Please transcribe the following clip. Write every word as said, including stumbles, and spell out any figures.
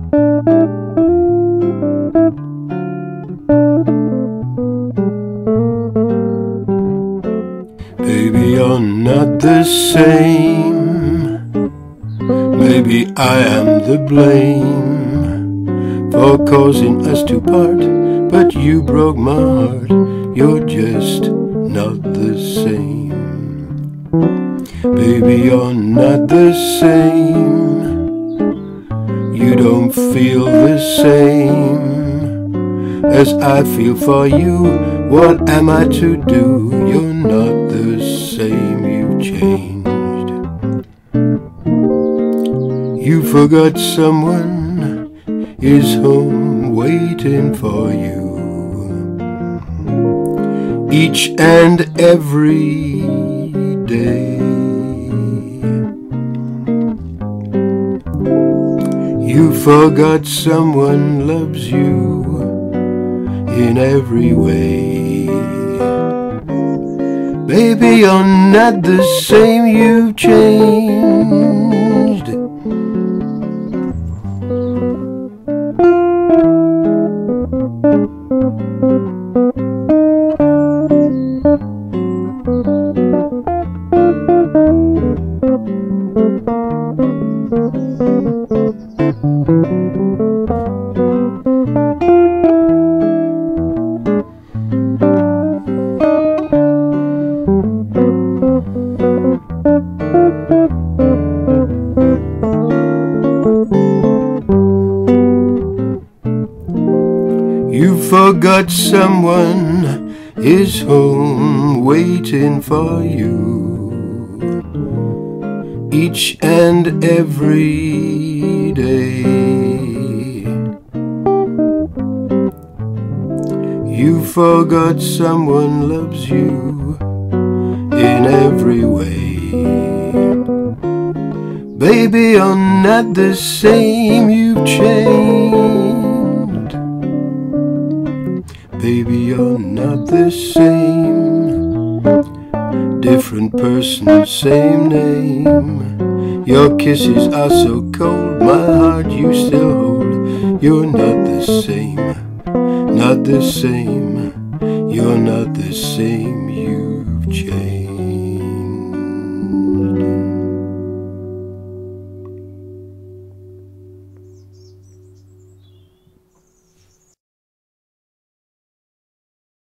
Baby, you're not the same. Maybe I am the blame for causing us to part, but you broke my heart. You're just not the same. Baby, you're not the same. You don't feel the same as I feel for you. What am I to do? You're not the same. You've changed. You forgot someone is home waiting for you each and every day. You forgot someone loves you in every way. Baby, you're not the same. You've changed. You forgot someone is home waiting for you each and every day. You forgot someone loves you in every way. Baby, you're not the same. You've changed. Baby, you're not the same. Different person, same name. Your kisses are so cold, my heart you still hold. You're not the same, not the same. You're not the same.